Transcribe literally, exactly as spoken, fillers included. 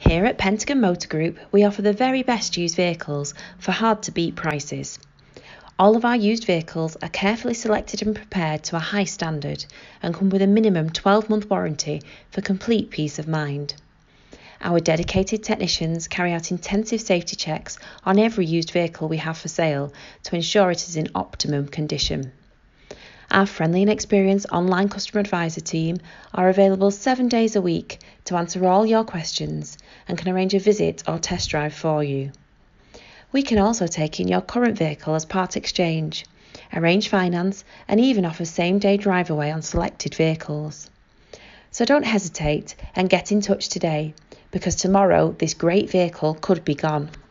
Here at Pentagon Motor Group, we offer the very best used vehicles for hard-to-beat prices. All of our used vehicles are carefully selected and prepared to a high standard and come with a minimum twelve-month warranty for complete peace of mind. Our dedicated technicians carry out intensive safety checks on every used vehicle we have for sale to ensure it is in optimum condition. Our friendly and experienced online customer advisor team are available seven days a week to answer all your questions and can arrange a visit or test drive for you. We can also take in your current vehicle as part exchange, arrange finance and even offer same-day drive away on selected vehicles. So don't hesitate and get in touch today, because tomorrow this great vehicle could be gone.